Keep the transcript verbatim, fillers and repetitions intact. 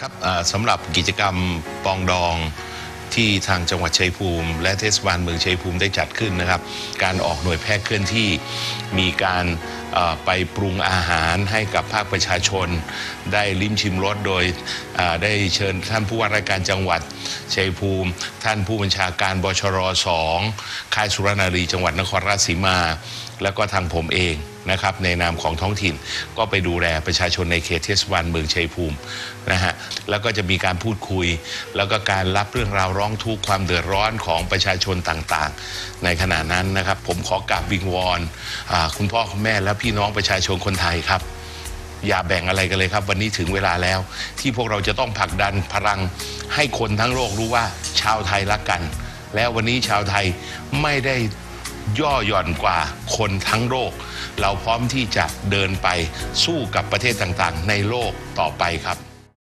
ครับสำหรับกิจกรรมปองดองที่ทางจังหวัดชัยภูมิและเทศบาลเมืองชัยภูมิได้จัดขึ้นนะครับการออกหน่วยแพทย์เคลื่อนที่มีการไปปรุงอาหารให้กับภาคประชาชนได้ลิ้มชิมรสโดยได้เชิญท่านผู้ว่าราชการจังหวัดชัยภูมิท่านผู้บัญชาการบชรสองค่ายสุรนารีจังหวัดนครราชสีมาแล้วก็ทางผมเองนะครับในนามของท้องถิ่นก็ไปดูแลประชาชนในเขตเทศบาลเมืองชัยภูมินะฮะแล้วก็จะมีการพูดคุยแล้วก็การรับเรื่องราวร้องทุกข์ความเดือดร้อนของประชาชนต่างๆในขณะนั้นนะครับผมขอกราบวิงวอนคุณพ่อคุณแม่และพี่น้องประชาชนคนไทยครับอย่าแบ่งอะไรกันเลยครับวันนี้ถึงเวลาแล้วที่พวกเราจะต้องผลักดันพลังให้คนทั้งโลกรู้ว่าชาวไทยรักกันแล้ววันนี้ชาวไทยไม่ได้ย่อหย่อนกว่าคนทั้งโลกเราพร้อมที่จะเดินไปสู้กับประเทศต่างๆในโลกต่อไปครับ